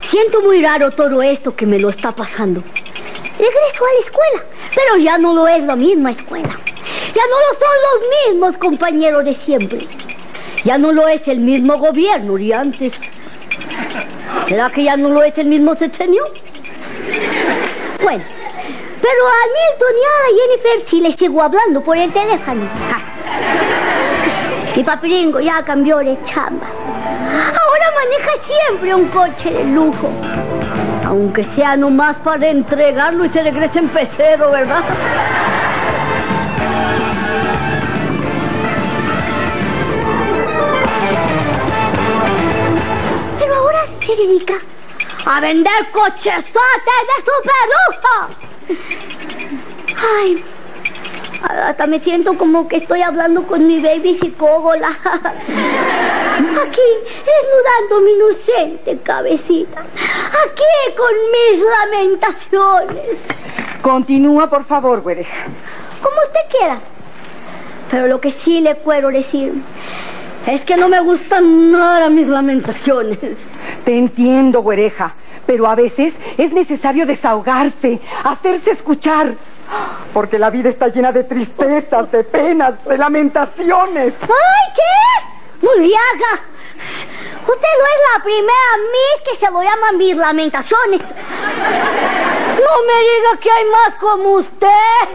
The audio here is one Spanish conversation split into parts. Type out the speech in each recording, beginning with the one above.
Siento muy raro todo esto que me lo está pasando. Regreso a la escuela, pero ya no lo es la misma escuela. Ya no lo son los mismos compañeros de siempre. Ya no lo es el mismo gobierno de antes. ¿Será que ya no lo es el mismo sexenio? Bueno, pero a Milton y a Jennifer sí les sigo hablando por el teléfono. Mi papiringo ya cambió de chamba. Ahora maneja siempre un coche de lujo. Aunque sea nomás para entregarlo y se regrese en pecero, ¿verdad? Pero ahora se dedica a vender cochesotes de super lujo. Ay, hasta me siento como que estoy hablando con mi baby psicóloga. Aquí, desnudando mi inocente cabecita. Aquí, con mis lamentaciones. Continúa, por favor, güereja. Como usted quiera. Pero lo que sí le puedo decir es que no me gustan nada mis lamentaciones. Te entiendo, güereja, pero a veces es necesario desahogarse, hacerse escuchar. Porque la vida está llena de tristezas, de penas, de lamentaciones. ¡Ay, qué! ¡Muriaga! Usted no es la primera Miss que se lo llaman mis lamentaciones. No me diga que hay más como usted.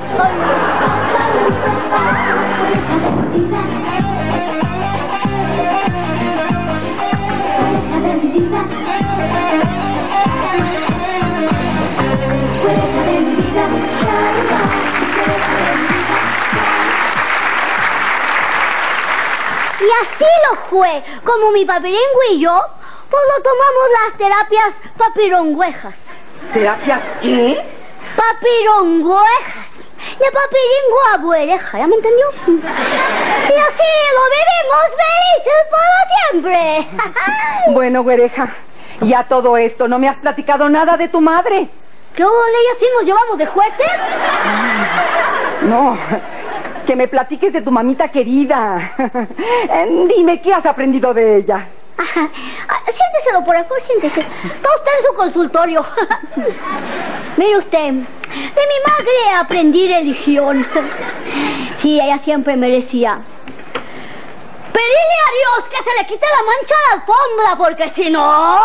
Y así lo fue, como mi papiringo y yo, pues lo tomamos las terapias papirongüejas. ¿Terapias qué? Papirongüejas. De papiringo a güereja, ¿ya me entendió? Y así lo vivimos felices por siempre. Bueno, güereja, y a todo esto, ¿no me has platicado nada de tu madre? ¿Qué ole? ¿Y así nos llevamos de fuerte? No, que me platiques de tu mamita querida. Dime, ¿qué has aprendido de ella? Siénteselo por favor, siéntese. Está usted en su consultorio. Mire usted, de mi madre aprendí religión. Sí, ella siempre me decía: pedirle a Dios que se le quite la mancha a la alfombra, porque si no...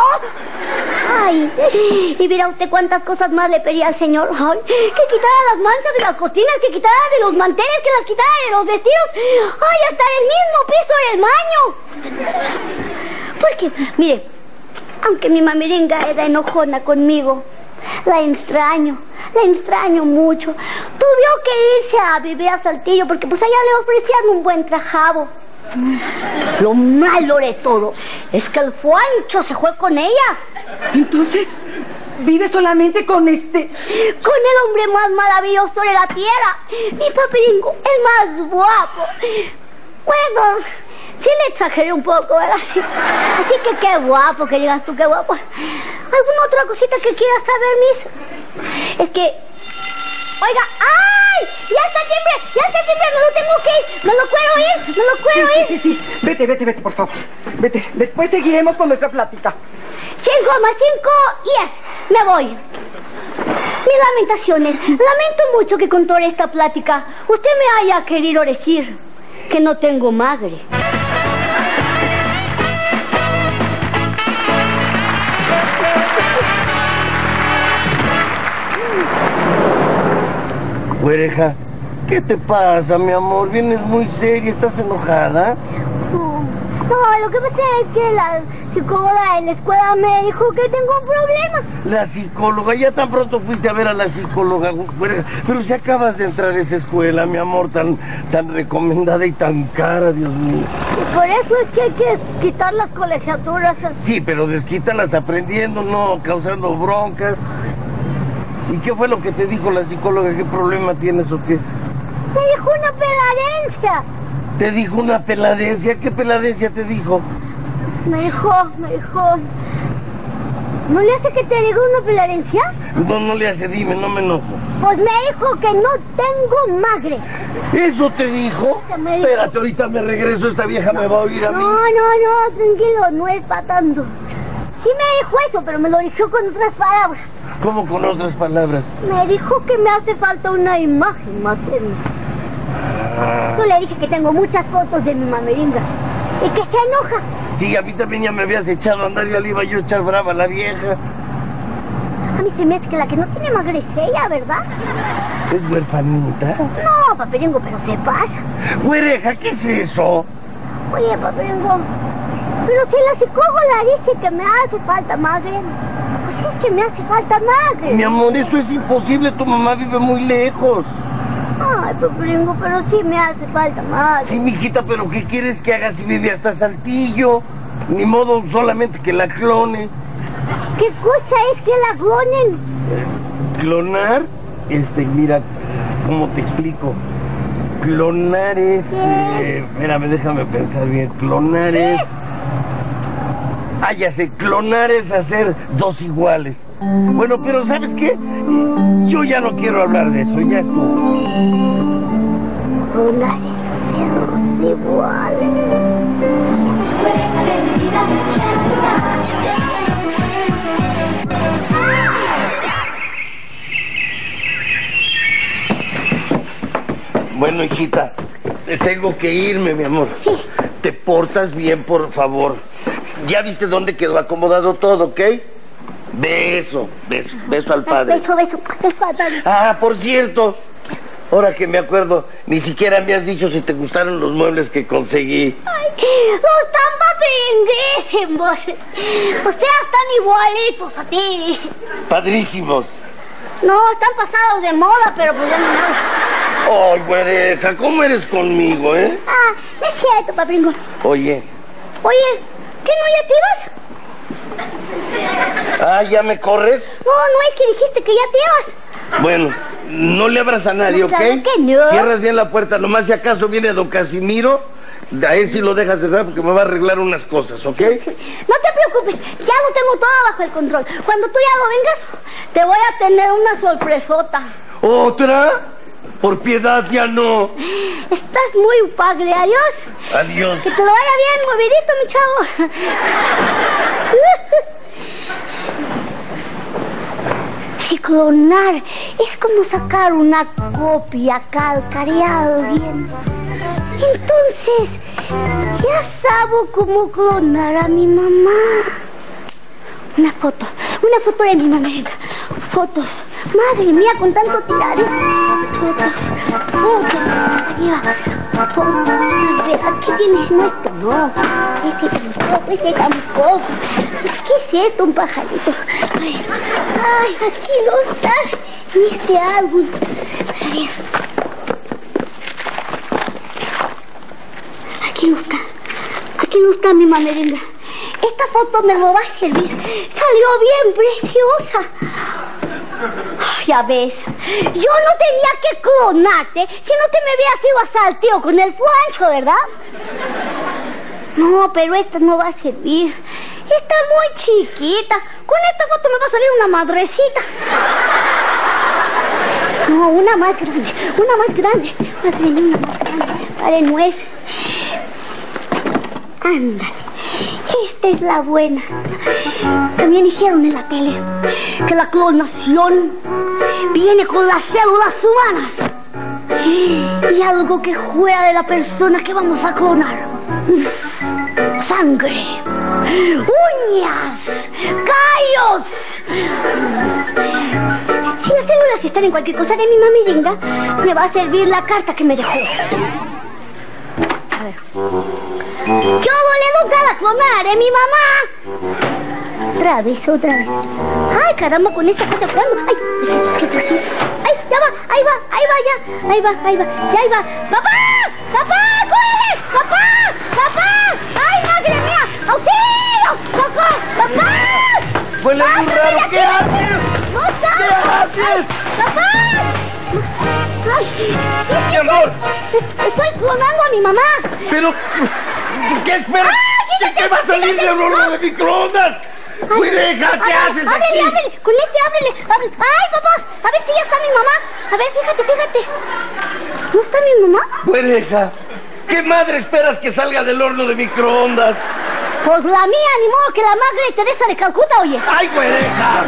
Ay, y mira usted cuántas cosas más le pedía al Señor. Ay, que quitara las manchas de las cocinas, que quitara de los manteles, que las quitara de los vestidos. Ay, hasta el mismo piso del baño. Porque, mire, aunque mi mamiringa era enojona conmigo, la extraño mucho. Tuvo que irse a vivir a Saltillo porque pues allá le ofrecían un buen trabajado. Lo malo de todo es que el Fuancho se fue con ella. Entonces, ¿vive solamente con con el hombre más maravilloso de la tierra? Mi papiringo, el más guapo. Bueno, sí le exageré un poco, ¿verdad? Así que qué guapo, que digas tú, qué guapo. ¿Alguna otra cosita que quieras saber, Miss? Es que... Oiga, ¡ay! ¡Ya está timbre! ¡Me lo tengo que ir! ¡Me lo puedo ir! Sí. Vete, por favor. Vete. Después seguiremos con nuestra plática. 5 más 5, 10. Me voy. Mis lamentaciones. Lamento mucho que con toda esta plática usted me haya querido decir que no tengo madre. Güereja, ¿qué te pasa, mi amor? Vienes muy seria, ¿estás enojada? No, lo que pasa es que la psicóloga en la escuela me dijo que tengo un problema. La psicóloga, ya tan pronto fuiste a ver a la psicóloga, güereja. Pero si acabas de entrar a esa escuela, mi amor, tan recomendada y tan cara, Dios mío. Y por eso es que hay que quitar las colegiaturas. Sí, pero desquítalas aprendiendo, no causando broncas. ¿Y qué fue lo que te dijo la psicóloga? ¿Qué problema tienes o qué? Me dijo una peladencia. ¿Te dijo una peladencia? ¿Qué peladencia te dijo? Me dijo... ¿No le hace que te diga una peladencia? No le hace, dime, no me enojo. Pues me dijo que no tengo madre. ¿Eso te dijo? Me dijo. Espérate, ahorita me regreso, esta vieja me va a oír a mí. No, tranquilo, no es para tanto. Sí me dijo eso, pero me lo dijo con otras palabras. ¿Cómo con otras palabras? Me dijo que me hace falta una imagen materna. Yo le dije que tengo muchas fotos de mi mameringa y que se enoja. Sí, a mí también ya me habías echado a andar y ya le iba yo a echar brava a la vieja. A mí se me hace que la que no tiene magre es ella, ¿verdad? ¿Es huerfanita? No, Papiringo, pero se pasa. Güereja, ¿qué es eso? Oye, Papiringo, pero si la psicóloga dice que me hace falta magre, pues es que me hace falta magre. Mi amor, eso es imposible, tu mamá vive muy lejos. Ay, Papiringo, pero sí me hace falta magre. Sí, mijita, pero ¿qué quieres que haga si vive hasta Saltillo? Ni modo solamente que la clone. ¿Qué cosa es que la clonen? ¿Clonar? Mira, ¿cómo te explico? Clonar es... espérame, déjame pensar bien. Clonar es... Ah, ya sé, clonar es hacer dos iguales. Bueno, pero ¿sabes qué? Yo ya no quiero hablar de eso, ya estuvo. Clonar es hacer dos iguales. Bueno, hijita, tengo que irme, mi amor. Sí. Te portas bien, por favor. ¿Ya viste dónde quedó acomodado todo, ok? Beso al padre. Beso al padre. Ah, por cierto, ahora que me acuerdo, ni siquiera me has dicho si te gustaron los muebles que conseguí. Ay, están papinguísimos. O sea, están igualitos a ti. Padrísimos. No, están pasados de moda, pero pues ya no. Ay, güereja, ¿cómo eres conmigo, eh? Ah, no es cierto, Papringo. Oye, ¿qué no ya te ibas? Ah, ¿ya me corres? No, es que dijiste que ya te ibas. Bueno, no le abras a nadie, ¿ok? Claro que no. Cierras bien la puerta, nomás si acaso viene don Casimiro, a él sí lo dejas de cerrar porque me va a arreglar unas cosas, ¿ok? No te preocupes, ya lo tengo todo bajo el control. Cuando tú ya lo vengas, te voy a tener una sorpresota. ¿Otra? Por piedad, ya no. Estás muy padre, adiós. Adiós. Que te lo vaya bien, movidito, mi chavo. Si clonar es como sacar una copia calcareada bien. Entonces, ya sabo cómo clonar a mi mamá. Una foto de mi mamá. Fotos. Madre mía, con tanto tirar, ¿eh? Fotos. Arriba. Fotos. A ver, aquí tienes nuestro. No. Este tampoco. ¿Qué es esto? Un pajarito. Ay, aquí lo está. En este álbum. A ver. Aquí no está mi mameringa. Esta foto me lo va a servir. Salió bien preciosa. Ya ves, yo no tenía que clonarte si no te me habías ido a Saltillo con el Fuancho, ¿verdad? No, pero esta no va a servir. Está muy chiquita. Con esta foto me va a salir una madrecita. No, una más grande. Madre mía, una más grande. Para nuez. Ándale. Esta es la buena. También dijeron en la tele que la clonación viene con las células humanas y algo que fuera de la persona que vamos a clonar. Sangre, uñas, callos. Si las células están en cualquier cosa de mi mameringa, me va a servir la carta que me dejó. A ver. ¡Yo le gusta la clonar, mi mamá! Otra vez. Ay, caramba, con esta cosa jugando. Ay, ¿qué pasó? Ay, ya va, ahí va. Ya ahí va. ¡Papá! ¡Ay, madre mía! ¡Auxilio! ¡Papá! Huele muy raro, ¿qué haces? ¡No sabes! ¿Qué haces? ¡Papá! Ay, Mi amor. Estoy clonando a mi mamá. Pero, ¿qué esperas? ¿Qué va a salir de horno de microondas? ¡Güereja, qué haces aquí! Ábrele, con ábrele. ¡Ay, papá! A ver si ya está mi mamá. A ver, fíjate. ¿No está mi mamá? Güereja, ¿qué madre esperas que salga del horno de microondas? Pues la mía, ni modo que la Madre Teresa de Calcuta, oye. ¡Ay, güereja!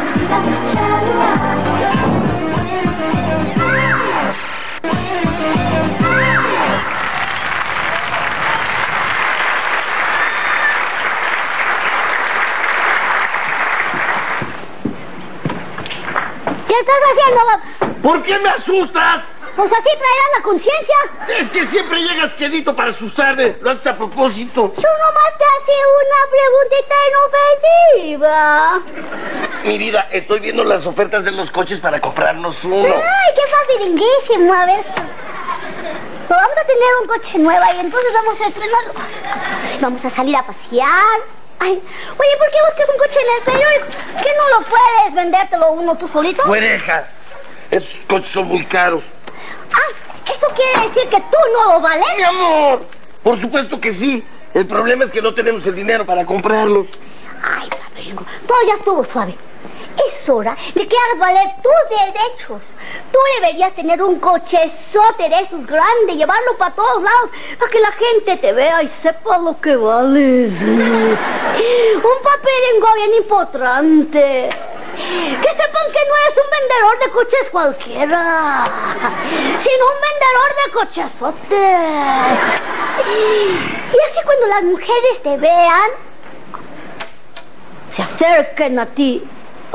¿Qué estás haciendo? ¿Por qué me asustas? Pues así traerás la conciencia. Es que siempre llegas quedito para asustarme. Lo haces a propósito. Yo nomás te hacía una preguntita inofensiva. Mi vida, estoy viendo las ofertas de los coches para comprarnos uno. Ay, qué facilinguísimo. A ver. Pues vamos a tener un coche nuevo y entonces vamos a estrenarlo. Vamos a salir a pasear. Ay, oye, ¿por qué buscas un coche en el periódico? ¿Qué no lo puedes vendértelo uno tú solito? Güereja, esos coches son muy caros. Ah, ¿eso quiere decir que tú no lo vales? Mi amor, por supuesto que sí. El problema es que no tenemos el dinero para comprarlos. Ay, Paperingo, todo ya estuvo suave. Es hora de que hagas valer tus derechos. Tú deberías tener un cochezote de esos grandes, llevarlo para todos lados, para que la gente te vea y sepa lo que vales. Un Paperingo bien impotrante. Que sepan que no eres un vendedor de coches cualquiera, sino un vendedor de cochezotes. Y así cuando las mujeres te vean, se acerquen a ti.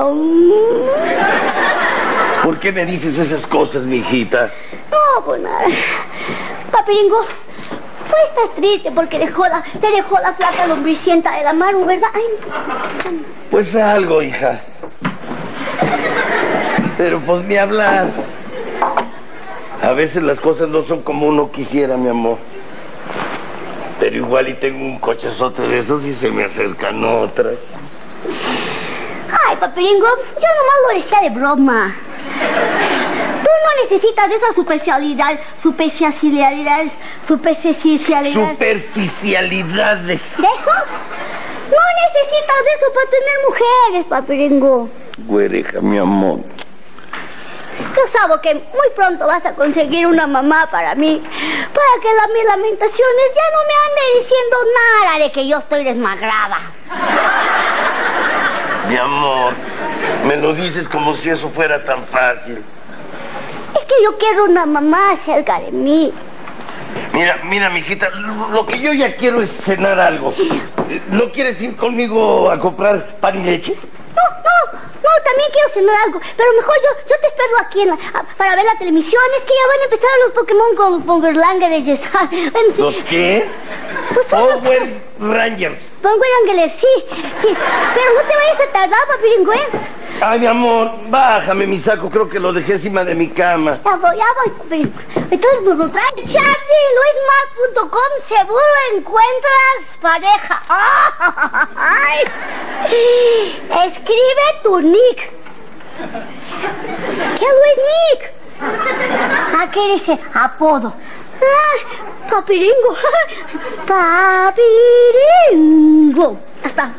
¿Por qué me dices esas cosas, mijita? No, pues nada. Paperingo, tú estás triste porque te dejó la flaca lombricienta de la Maru, ¿verdad? Ay. Pues algo, hija. Pero pues ni hablar. A veces las cosas no son como uno quisiera, mi amor. Pero igual y tengo un cochezote de esos y se me acercan otras. Ay, Paperingo, yo nomás lo decía de broma. Tú no necesitas de esas superficialidades. Superficialidades. ¿De eso? No necesitas de eso para tener mujeres, Paperingo. Güereja, mi amor. Yo sabo que muy pronto vas a conseguir una mamá para mí, para que mis lamentaciones ya no me anden diciendo nada de que yo estoy desmagrada. Mi amor, me lo dices como si eso fuera tan fácil. Es que yo quiero una mamá cerca de mí. Mira, mijita, lo que yo ya quiero es cenar algo. ¿No quieres ir conmigo a comprar pan y leche? No, también quiero cenar algo, pero mejor yo te espero aquí para ver la televisión. Es que ya van a empezar los Pokémon con los Bongerlangeres. ¿Los qué? Pues Power Rangers. Bongerlangeres, sí. Pero no te vayas a tardar, Paperingo, ¿eh? Ay, mi amor, bájame mi saco, creo que lo dejé encima de mi cama. Ya voy, Paperingo. Entonces nos lo traen. CharlieLuisMar.com, seguro encuentras pareja. ¡Ay! Escribe tu nick. ¿Qué es nick? Ah, ¿qué dice? Apodo. Ah, Paperingo. Paperingo. Hasta.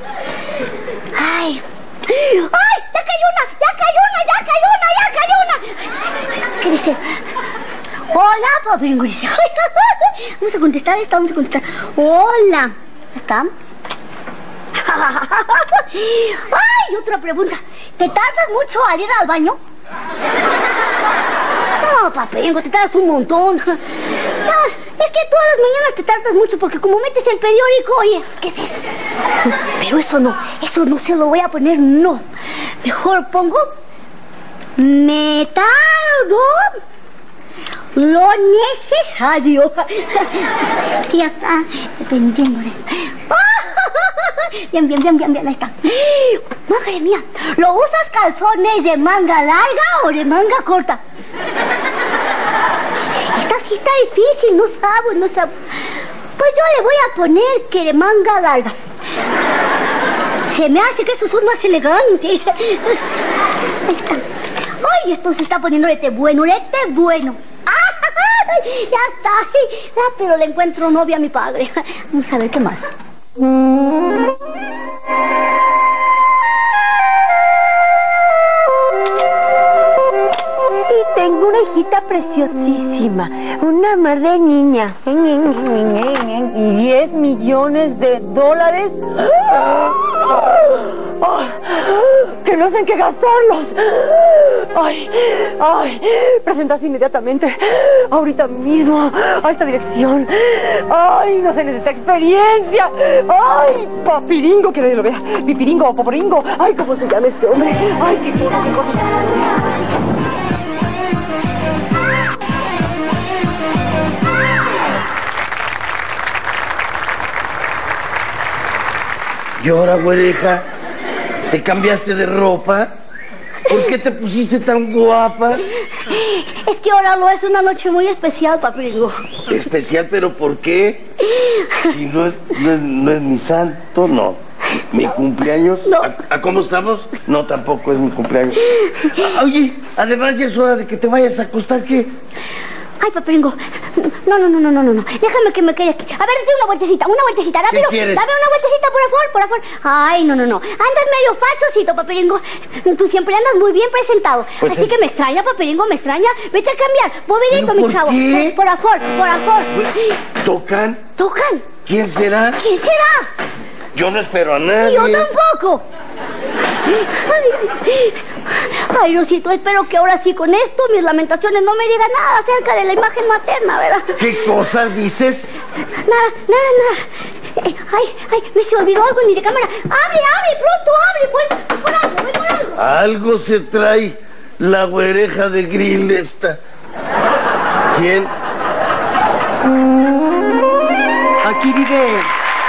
Ay. ¡Ay! ¡Ya cayó una! ¿Qué dice? Hola, Paperingo. Vamos a contestar esta, Hola. ¿Está? ¡Ay! Otra pregunta. ¿Te tardas mucho al ir al baño? No, Paperingo, te tardas un montón. Es que todas las mañanas te tardas mucho porque como metes el periódico, oye, ¿qué es eso? Pero eso no se lo voy a poner, no. Mejor pongo... Me tardo lo necesario. Sí, ya está dependiendo de... Bien, ahí está. Madre mía, ¿lo usas calzones de manga larga o de manga corta? Esta sí está difícil, no sabo. Pues yo le voy a poner que de manga larga. Se me hace que esos son más elegantes. Ahí está. Ay, esto se está poniendo rete bueno. Ya está. Pero le encuentro novia a mi padre. Vamos a ver qué más. Y tengo una hijita hijita preciosísima, una amor de niña. ¿$10 millones? Que no sé en qué gastarlos. Ay, presentarse inmediatamente, ahorita mismo, a esta dirección. Ay, no se necesita experiencia. Ay, papiringo, que nadie lo vea. Pipiringo o poporingo. Ay, ¿cómo se llama este hombre? Ay, qué cosa. ¿Y ahora, güereja? ¿Te cambiaste de ropa? ¿Por qué te pusiste tan guapa? Es que ahora no es una noche muy especial, papiringo. ¿Especial, pero por qué? Si no es mi santo, no. ¿Mi cumpleaños? No. ¿A cómo estamos? No, tampoco es mi cumpleaños. Oye, además ya es hora de que te vayas a acostar, ¿qué? Ay, papiringo. No. Déjame que me quede aquí. A ver, dame una vueltecita, rápido. ¿Qué quieres? Dame una vueltecita, por favor. Ay, no. Andas medio fachosito, papiringo. Tú siempre andas muy bien presentado. Pues así que me extraña, papiringo, me extraña. Vete a cambiar. Movidito, mi chavo. ¿Qué? Por favor. ¿Tocan? ¿Tocan? ¿Quién será? ¿Quién será? Yo no espero a nadie. Yo tampoco. Ay, Rosito, espero que ahora sí con esto mis lamentaciones no me digan nada acerca de la imagen materna, ¿verdad? ¿Qué cosas dices? Nada. Ay, me se olvidó algo en mi cámara. Abre, pronto, pues. Voy por algo. Algo se trae la güereja de grill esta. ¿Quién? Aquí vive...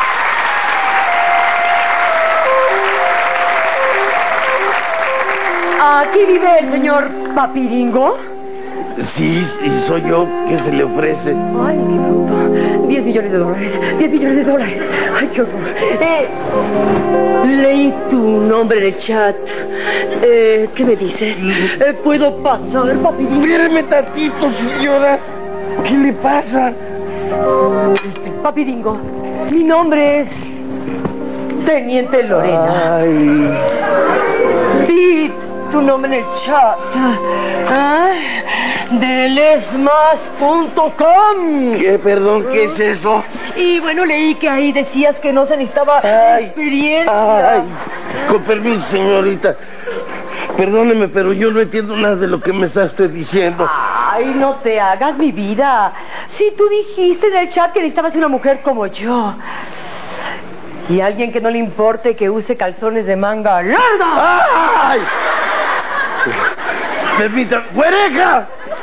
¿Aquí vive el señor Papiringo? Sí, y soy yo. ¿Qué se le ofrece? Ay, qué bruto. $10 millones. $10 millones. Ay, qué horror. Leí tu nombre en el chat. ¿Qué me dices? ¿Puedo pasar, Papiringo? Espéreme tantito, señora. ¿Qué le pasa? Papiringo, mi nombre es Teniente Lorena. Ay. Vi tu nombre en el chat. De lesmas.com. Perdón, ¿qué es eso? Y bueno, leí que ahí decías que no se necesitaba experiencia. Ay, con permiso, señorita. Perdóneme, pero yo no entiendo nada de lo que me está usted diciendo. Ay, no te hagas, mi vida. Si tú dijiste en el chat que necesitabas una mujer como yo. Y alguien que no le importe que use calzones de manga larga. ¡Ay! Permítame. ¡Güereja!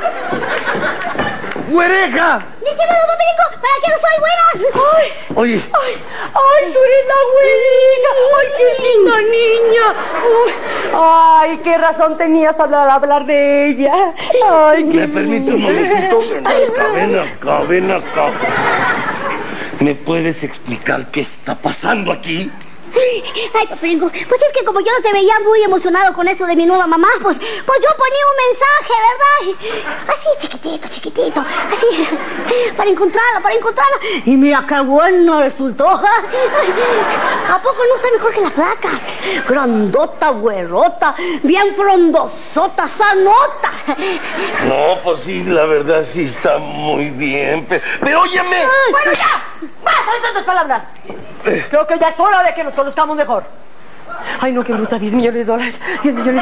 Díselo, papiringo, ¿para qué no soy buena? Oye. Ay, tú eres la güerija. Ay, qué linda niña. Ay, qué razón tenías al hablar de ella. Ay, qué ¿Me permite un momentito? Ven acá. ¿Me puedes explicar qué está pasando aquí? Ay, papiringo, pues es que como yo no te veía muy emocionado con esto de mi nueva mamá, pues yo ponía un mensaje, ¿verdad? Así, chiquitito, así, para encontrarla. Y mira qué bueno resultó. ¿A poco no está mejor que la placa? Grandota, güerota, bien frondosota, sanota. No, pues sí, la verdad sí está muy bien, pero óyeme. Bueno, ya, basta de tantas palabras. Creo que ya es hora de que nos conozcamos mejor. Ay, no, qué bruta, $10 millones. $10 millones.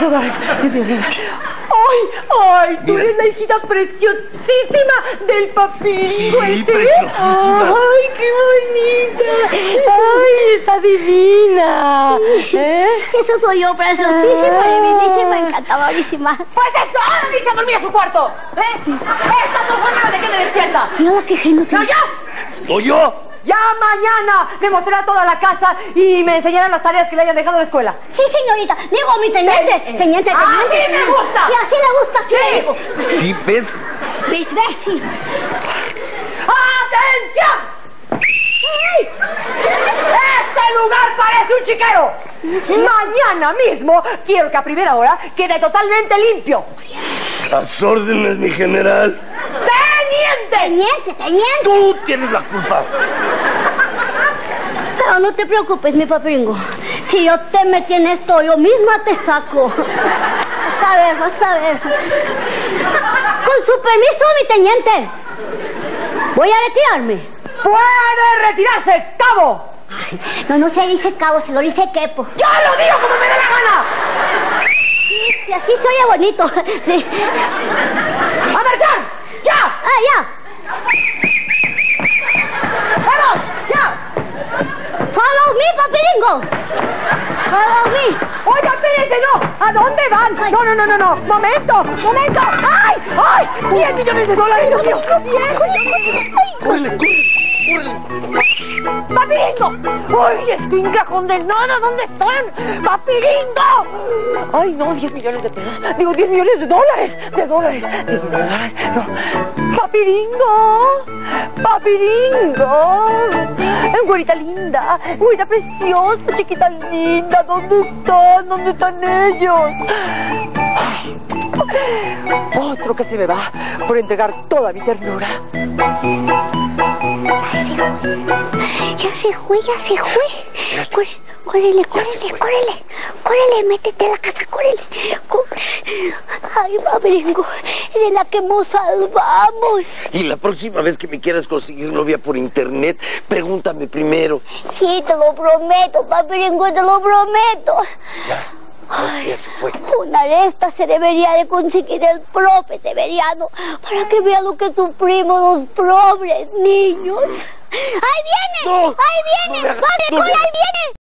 Ay, tú eres la hijita preciosísima del Papiringo. Sí, preciosísima. Ay, qué bonita. Ay, está divina. Eso soy yo, preciosísima, divinísima, encantadorísima. Pues eso, ahora dice a dormir a su cuarto. Estas dos formas de que me despierta. Mira que genio tiene. ¡Ya! ¿Soy yo? Ya mañana me mostrará toda la casa y me enseñarán las tareas que le hayan dejado en la escuela. Sí, señorita. Digo, mi teniente. Teniente. ¡Así me gusta! Sí, así le gusta. Sí, ¿ves? ¿Ves? Sí. ¡Atención! ¡Este lugar parece un chiquero! Mañana mismo quiero que a primera hora quede totalmente limpio. A sus órdenes, mi general. ¡Teniente! Tú tienes la culpa. Pero no te preocupes, mi papiringo. Si yo te metí en esto, yo misma te saco. Vas a ver. Con su permiso, mi teniente. Voy a retirarme. ¡Puede retirarse, cabo! Ay, no se dice cabo, se lo dice quepo. ¡Yo lo digo como me dé la gana! Sí, así se oye bonito. Sí. ¡A marchar! ¡Ya! Ya. ¡Vamos! ¡Ya! Follow me, papiringo. Follow me. ¡Oiga, espérense, no! ¿A dónde van? No. ¡Momento! ¡Ay! ¡10 millones de dólares! ¡Dios mío! ¡Córrele! ¡Papiringo! ¡Ay, escuincla condenada! ¿Dónde están? ¡Papiringo! ¡Ay, no! 10 millones de pesos. Digo, 10 millones de dólares. ¡De dólares! No. ¡Papiringo! Güerita linda, güerita preciosa, chiquita linda. ¿Dónde están? ¿Dónde están ellos? Ay, otro que se me va por entregar toda mi ternura. Ya se fue. Córrele, métete a la casa, córrele. Ay, papiringo, eres la que nos salvamos. Y la próxima vez que me quieras conseguir novia por internet, pregúntame primero. Sí, te lo prometo, papiringo, te lo prometo. Ya se fue. Una aresta se debería de conseguir el profe Severiano para que vea lo que sufrimos los pobres niños. ¡Ahí viene! No, ¡Ahí viene! no me hagas- ¡Padre, no me ahí hagas- viene!